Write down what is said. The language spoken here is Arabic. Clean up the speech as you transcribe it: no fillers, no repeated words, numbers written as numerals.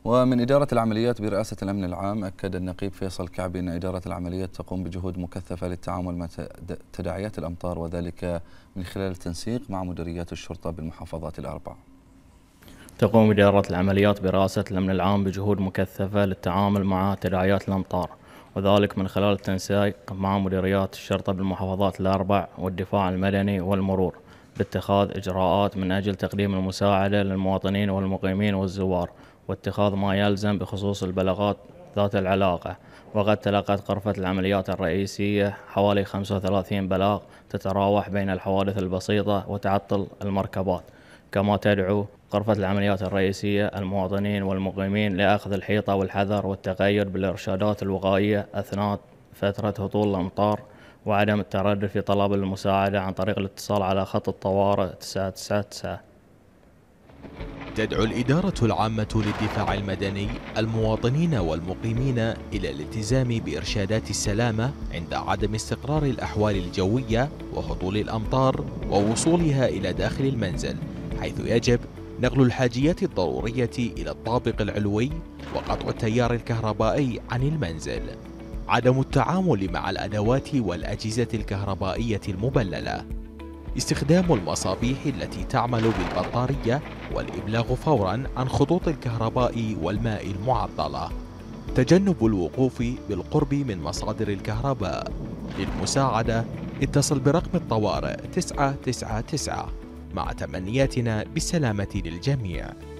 ومن إدارة العمليات برئاسة الأمن العام، أكد النقيب فيصل كعبي أن إدارة العمليات تقوم بجهود مكثفة للتعامل مع تداعيات الأمطار، وذلك من خلال التنسيق مع مديريات الشرطة بالمحافظات الأربع. تقوم إدارة العمليات برئاسة الأمن العام بجهود مكثفة للتعامل مع تداعيات الأمطار، وذلك من خلال التنسيق مع مديريات الشرطة بالمحافظات الأربع والدفاع المدني والمرور باتخاذ إجراءات من أجل تقديم المساعدة للمواطنين والمقيمين والزوار، واتخاذ ما يلزم بخصوص البلاغات ذات العلاقة. وقد تلقت غرفة العمليات الرئيسية حوالي 35 بلاغ تتراوح بين الحوادث البسيطة وتعطل المركبات. كما تدعو غرفة العمليات الرئيسية المواطنين والمقيمين لأخذ الحيطة والحذر والتقيد بالإرشادات الوقائية أثناء فترة هطول الأمطار، وعدم التردد في طلب المساعدة عن طريق الاتصال على خط الطوارئ 999. تدعو الإدارة العامة للدفاع المدني المواطنين والمقيمين إلى الالتزام بإرشادات السلامة عند عدم استقرار الأحوال الجوية وهطول الأمطار ووصولها إلى داخل المنزل، حيث يجب نقل الحاجيات الضرورية إلى الطابق العلوي وقطع التيار الكهربائي عن المنزل. عدم التعامل مع الأدوات والأجهزة الكهربائية المبللة. استخدام المصابيح التي تعمل بالبطارية والإبلاغ فوراً عن خطوط الكهرباء والماء المعطلة. تجنب الوقوف بالقرب من مصادر الكهرباء. للمساعدة اتصل برقم الطوارئ 999 مع تمنياتنا بالسلامة للجميع.